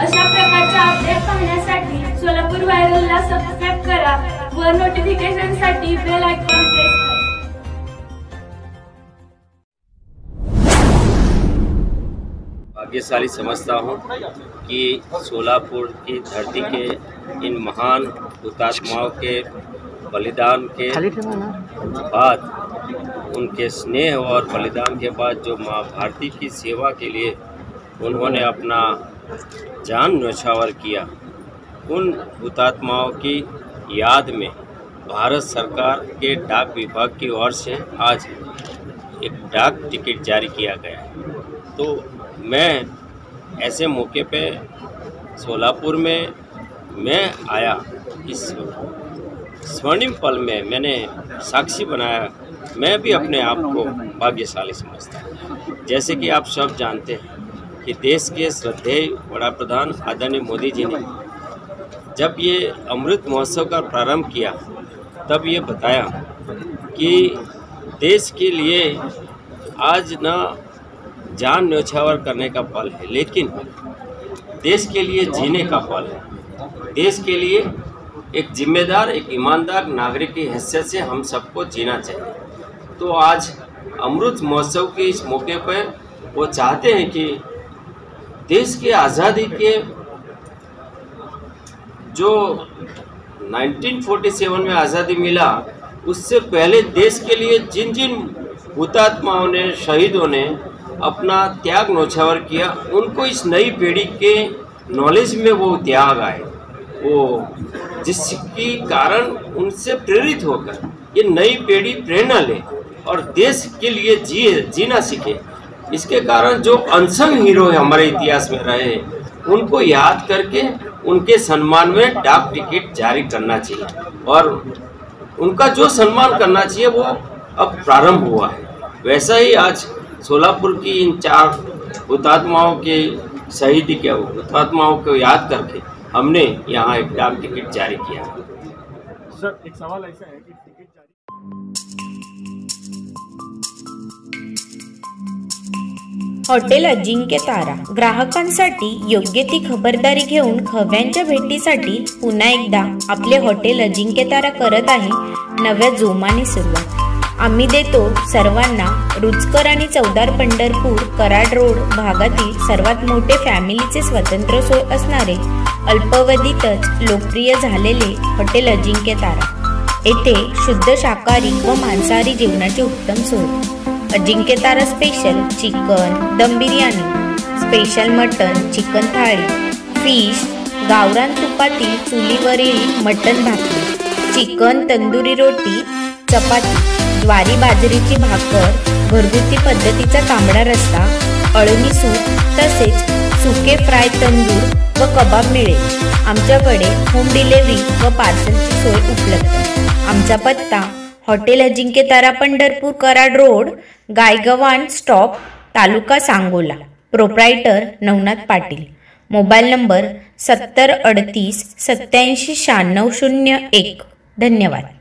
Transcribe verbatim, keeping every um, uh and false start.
अशा प्रकारच्या अपडेट पाहण्यासाठी सोलापूर व्हायरलला सबस्क्राइब करा व नोटिफिकेशनसाठी बेल आयकॉन प्रेस करा। भाग्यशाली समझता हूँ कि सोलापुर की धरती के इन महान हुतात्माओं के बलिदान के बाद, उनके स्नेह और बलिदान के बाद जो माँ भारती की सेवा के लिए उन्होंने अपना जान न्यौछावर किया, उन हुतात्माओं की याद में भारत सरकार के डाक विभाग की ओर से आज एक डाक टिकट जारी किया गया है। तो मैं ऐसे मौके पे सोलापुर में मैं आया, इस स्वर्णिम पल में मैंने साक्षी बनाया। मैं भी अपने आप को भाग्यशाली समझता हूँ। जैसे कि आप सब जानते हैं कि देश के श्रद्धेय वड़ा प्रधान आदरणीय मोदी जी ने जब ये अमृत महोत्सव का प्रारंभ किया, तब ये बताया कि देश के लिए आज न जान न्यौछावर करने का पल है, लेकिन देश के लिए जीने का पल है। देश के लिए एक जिम्मेदार, एक ईमानदार नागरिक की हैसियत से हम सबको जीना चाहिए। तो आज अमृत महोत्सव के इस मौके पर वो चाहते हैं कि देश की आज़ादी के जो उन्नीस सौ सैंतालीस में आज़ादी मिला, उससे पहले देश के लिए जिन जिन हुतात्माओं ने, शहीदों ने अपना त्याग न्यौछावर किया, उनको इस नई पीढ़ी के नॉलेज में वो त्याग आए, वो जिसके कारण उनसे प्रेरित होकर ये नई पीढ़ी प्रेरणा ले और देश के लिए जिए जीना सीखे। इसके कारण जो अनसंग हीरो है हमारे इतिहास में रहे, उनको याद करके उनके सम्मान में डाक टिकट जारी करना चाहिए और उनका जो सम्मान करना चाहिए वो अब प्रारंभ हुआ है। वैसा ही आज सोलापुर की इन चार हुतात्माओं के शहीदी के हुतात्माओं को याद करके हमने यहाँ एक डाक टिकट जारी किया। सर, एक सवाल ऐसा है कि टिकट जारी हॉटेल अजिंक्य तारा ग्राहकांसाठी योग्य ती खबरदारी घेऊन खव्यांच्या भेटीसाठी पुन्हा एकदा आपले हॉटेल अजिंक्य तारा करत आहे नव्या जोमाने सुरुवात। आम्ही देतो सर्वांना रुचकर आणि चवदार पंढरपूर कराड रोड भागातील सर्वात मोठे फॅमिलीचे स्वतंत्र सोय असणारे अल्पावधीतच लोकप्रिय झालेले हॉटेल अजिंक्य तारा। येथे शुद्ध शाकाहारी व मांसाहारी जेवणाची उत्तम सोय। Ajinkya Tara special chicken dum biryani, special mutton chicken थाळी, फिश, गावरान तुपातील चुलीवरील मटन भाकरी, चिकन तंदुरी रोटी, चपाती, ज्वारी बाजरीची भाकर, घरगुती पद्धतीचा तांबडा रस्सा, अळणी सूप तसेच सुके फ्राय तंदूर व कबाब मिळेल। आमच्याकडे होम डिलिव्हरी व पार्सलची सोय उपलब्ध। आमचा पत्ता hotel Ajinkya Tara Pandharpur Karad road, Gaygavan stop, taluka Sangola. Proprietor Navnath Patil. Mobile number सत्तर अडतीस सत्याऐंशी शहाण्णव शून्य एक। धन्यवाद।